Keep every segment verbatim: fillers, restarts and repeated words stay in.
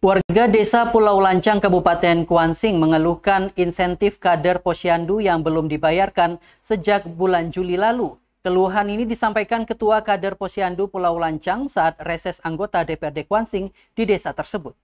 Warga Desa Pulau Lancang, Kabupaten Kuansing mengeluhkan insentif kader Posyandu yang belum dibayarkan sejak bulan Juli lalu. Keluhan ini disampaikan Ketua Kader Posyandu Pulau Lancang saat reses anggota D P R D Kuansing di desa tersebut.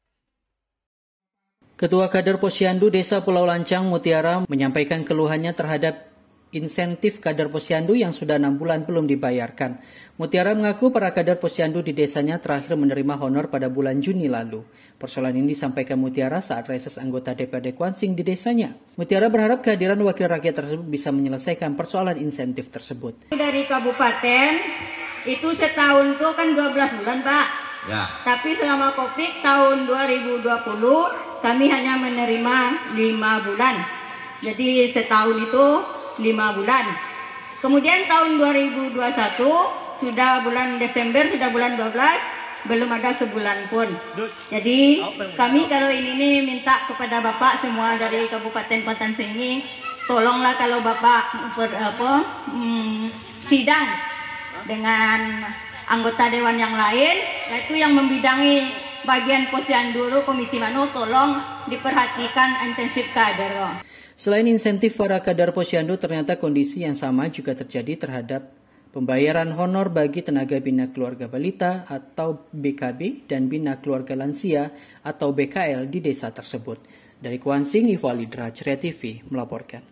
Ketua Kader Posyandu Desa Pulau Lancang, Mutiara, menyampaikan keluhannya terhadap insentif kader Posyandu yang sudah enam bulan belum dibayarkan. Mutiara mengaku para kader Posyandu di desanya terakhir menerima honor pada bulan Juni lalu. Persoalan ini disampaikan Mutiara saat reses anggota D P R D Kuansing di desanya. Mutiara berharap kehadiran wakil rakyat tersebut bisa menyelesaikan persoalan insentif tersebut. Dari kabupaten itu setahun tuh kan dua belas bulan, Pak. Ya. Tapi selama Covid tahun dua ribu dua puluh kami hanya menerima lima bulan. Jadi setahun itu lima bulan. Kemudian tahun dua ribu dua puluh satu sudah bulan Desember, sudah bulan dua belas, belum ada sebulan pun. Jadi kami kalau ini nih minta kepada Bapak semua dari Kabupaten Kuansing ini, tolonglah kalau Bapak ber, apa, hmm, sidang dengan anggota dewan yang lain, yaitu yang membidangi bagian Posyandu Komisi Manu, tolong diperhatikan intensif kader. Selain insentif para kader Posyandu, ternyata kondisi yang sama juga terjadi terhadap pembayaran honor bagi tenaga bina keluarga balita atau B K B dan bina keluarga lansia atau B K L di desa tersebut. Dari Kuansing, Ivo Alidra, Ceria T V melaporkan.